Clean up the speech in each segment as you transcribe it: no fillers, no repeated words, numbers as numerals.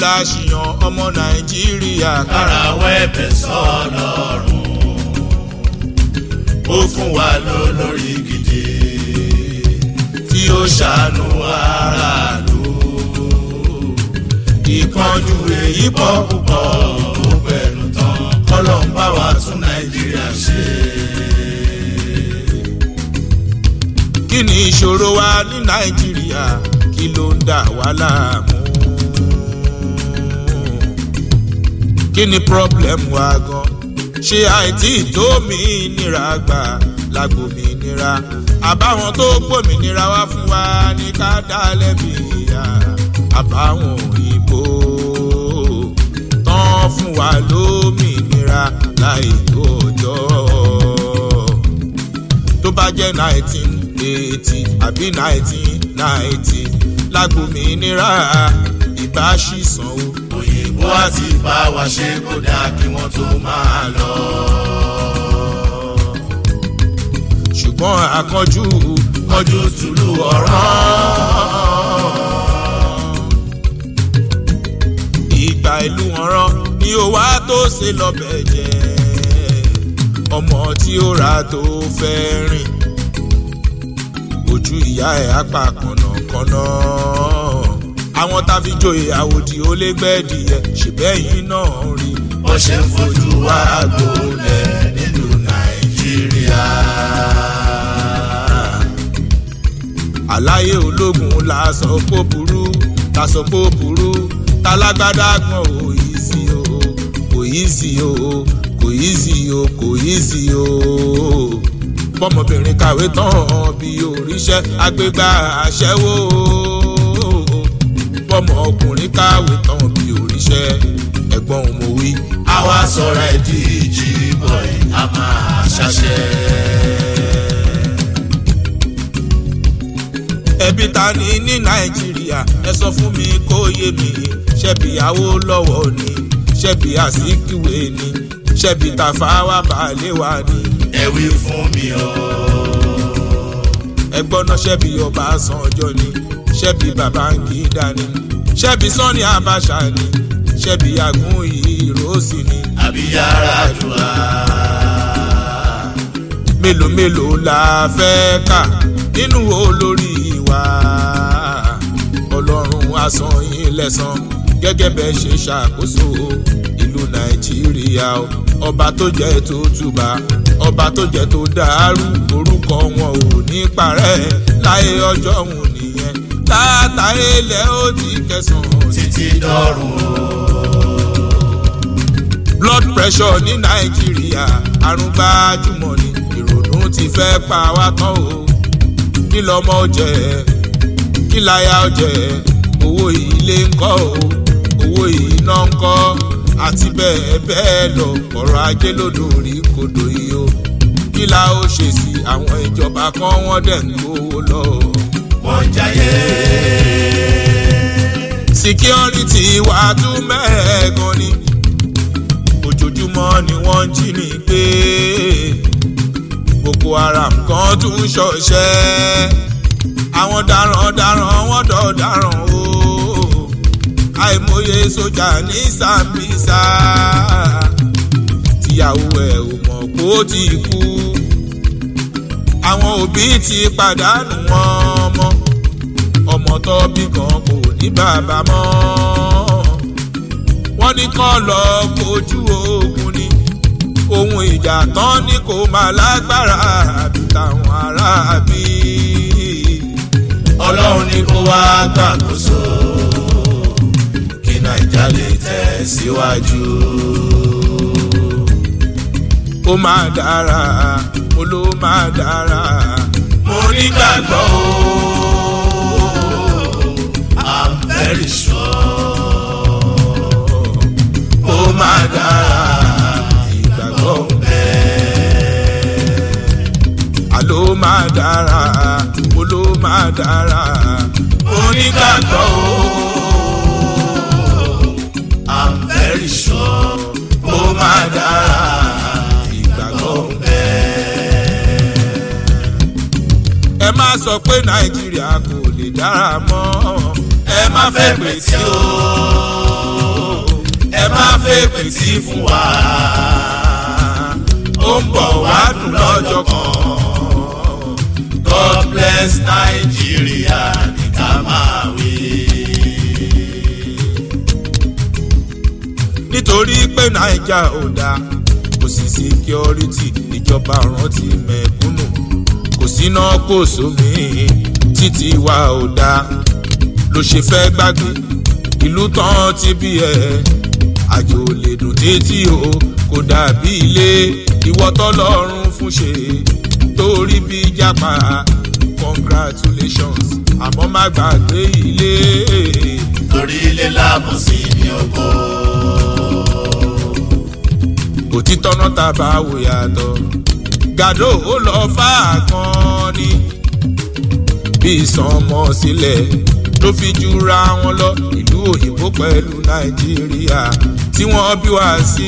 la ṣìyàn ọmọ Nàìjíríà. kárawọ́ ẹ̀bẹ̀ sọ́lọ́run ó fún wa lólórí gidi tí ó ṣàánú aráàlú. ìkánjú èyí pọ̀ púpọ̀ ó pẹ̀lú tán kọ́lọ́n bá wa tún Nàìjíríà ṣe. kí ni ìṣòro wa ní Nàìjíríà kí ló ń dà wá láàmú? kí ni problem wa gan? ṣé àìtí tó mìíràn gbà lágbòmìnira àbáwọn tó gbòmìnira wá fún wa ní ká dá lẹ́bi ìyà àbáwọn òyìnbó tán fún wa lómìnira láì tó ọjọ́. tó bá jẹ́ 1980 àbí 1990 lágbòmìnira ìbá ṣì sanwó. òyìnbó àti bá wa ṣe kó dáa kí wọ́n tó máa lọ. ṣùgbọ́n àkànjú tùlù ọ̀ràn. ìgbà ìlú ọ̀ràn ni ó wá tó ṣe lọ́bẹ̀ jẹ́ ọmọ tí ó ra tó fẹ́ rìn ojú ìyá ẹ̀ apá kànnàkànnà. àwọn tá fi joyè àwòdì ó lé gbẹ́dìyẹ ṣèbẹ́yìn náà rí bó ṣe ń fojú wa gbolẹ̀ nínú Nàìjíríà. àlàyé ológun la sọ pé ó burú tálágbádá gbọ́n ò yí sí o kò yí sí o kò yí sí o kò yí sí o. bọ́mọbìnrin kàwé tán bí òríṣẹ́ agbégbá aṣẹ́wó. bọ́mọ ọkùnrin kàwé tán bí òríṣẹ́ ẹ̀gbọ́n òun mo wí. àwa sọ̀rọ̀ ẹ̀ di G-boy a máa ṣàṣẹ. ẹbí ta ni ní Nàìjíríà ẹ sọ fún mi kó yé mi. ṣebí Awólọ́wọ̀ ni ṣebí Azikiwe ni ṣebí Tafawa Balewa ni. ẹ wí fún mi o. ẹgbọ́n náà ṣebí Ọbásanjọ́ ni ṣebí Babangida ni ṣebí Sani Abacha ni ṣebí Agunyìrọ́sì ni. àbí Yar'Adua. mélòó la fẹ́ kà nínú olórí wa. Ọlọ́run á san yín lẹ́san gẹ́gẹ́ bẹ́ẹ̀ ṣe ṣàkóso ìlú Nàìjíríà. ọba tó jẹ́ tó túbà ọba tó jẹ́ tó dàrú orúkọ wọn ò ní parẹ́ láyé ọjọ́ òun nìyẹn. tààtà ilẹ̀ ó ti kẹsàn-án títí dọ́run. blood pressure ní Nàìjíríà àrùn gbajúmọ̀ ni ìrònú ti fẹ́ pa wá tán o. kí lọmọ jẹ kí láyà jẹ owó ilé ńkọ́ o owó iná ńkọ́ àti bẹ́ẹ̀ bẹ́ẹ̀ lọ ọ̀rọ̀ ajé lódòrí kodò yìí o. kí la ó ṣe sí àwọn ìjọba kan wọ́n dẹ̀ ń gbówó lọ. wọ́n jayé. security wà tún mẹ́ẹ̀ẹ́gan ni ojoojúmọ́ ni wọ́n jí ní gbé. Boko Haram kan tún ṣọṣẹ́ àwọn darandaran wọ́n dọ̀daràn o. àìmọye sójà ní Sambisa tíyàwó ẹ̀ ò mọ̀ pé ó ti kú. àwọn òbí ti pàdánù ọmọ tó bí kan kò ní bàbá mọ́. wọ́n ní kán lọ kojú ogun ni ohun ìjà tán ní kò máa lágbára àbí táwọn aráabí. Ọlọ́run ní kó wá gbàkóso kí Nàìjíríà lè tẹ̀síwájú. ó máa dára mo ló máa dára. mo nígbàgbọ́ o I'm very sure. ó máa dára ìgbàgbọ́ bẹ́ẹ̀. àló máa dára mo ló máa dára. mo nígbàgbọ́ o I'm very sure. ó máa dára ìgbàgbọ́ bẹ́ẹ̀. ẹ má sọ pé Nàìjíríà kò lè dára mọ́. ẹ má fẹ́ pè tí o. ẹ má fẹ́ pètì fún wa ó ń bọ̀ wá dùn lọ́jọ́ kan. God bless Nigeria ní ká máa wí. nítorí pé naija ò dáa kò sí security ìjọba rántí mẹ̀kúnnù kò síná kò sómi títí wa ò dáa ló ṣe fẹ́ gbàgbé ìlú tán ti bí ẹ àjò lè dùn títí o kò dàbí ilé ìwọ tọ́lọ́run fún ṣe torí bí jápa congratulations àmọ́ má gbàgbé ilé. torí ilé láàmú sí ní oko. òtítọ́ náà tá a bá wò yàtọ̀ Gado ó lọ fà kan ní bí ìsànmọ́ sílẹ̀ ló fi jura wọn lọ ìlú òyìnbó pẹ̀lú Nàìjíríà tí wọ́n bí wá sí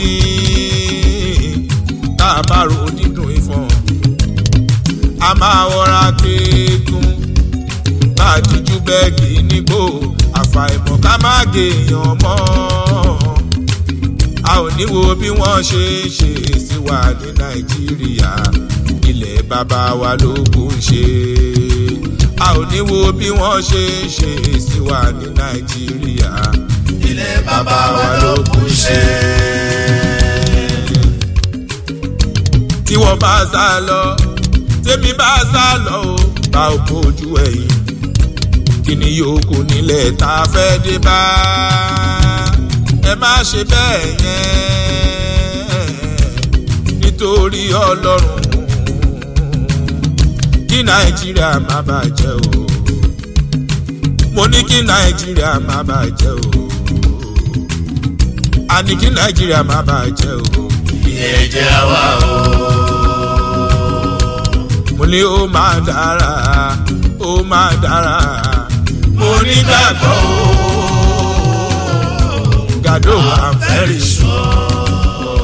tá a bá ro dídùn ìfọ̀n a máa wọra kéékùn bá a jíjú bẹ́ẹ̀gì nígbò àfàìmọ̀ ká má gèèyàn mọ́ a ò ní wo bí wọ́n ṣe ṣe sí wa ní Nàìjíríà ilẹ̀ bàbá wa ló kù ṣe a ò ní wo bí wọ́n ṣe ṣe sí wa ní Nàìjíríà ilẹ̀ bàbá wa ló kù ṣe. tí wọ́n bá sá lọ tèmi bá sá lọ o bá o bójú ẹ̀yìn kí ni yòókù nílẹ̀ tá a fẹ́ dé bá ẹ má ṣe bẹ́ẹ̀ yẹn nítorí Ọlọ́run kí Nàìjíríà má bàjẹ́ o mo ní kí Nàìjíríà má bàjẹ́ o àní kí Nàìjíríà má bàjẹ́ o ìyẹn jẹ́ àwa o. mo ní ó máa dára ó máa dára mo ní gbàgbọ́ o. Gado I'm very sure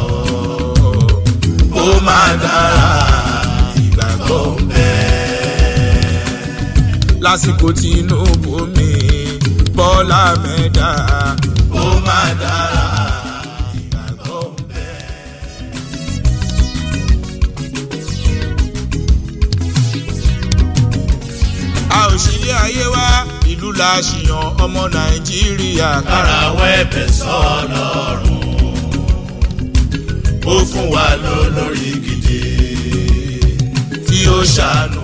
ó máa dára ìgbàgbọ́ bẹ́ẹ̀. lásìkò Tinubu mi Bọ́lá mẹ́ta ó máa dára ìgbàgbọ́ bẹ́ẹ̀. a ò ṣílé ayé wá ìlú la ṣìyàn ọmọ Nàìjíríà kára wẹ́ẹ̀bẹ̀ sọ́lọ́run ó fún wa lólórí gidi tí ó ṣàánú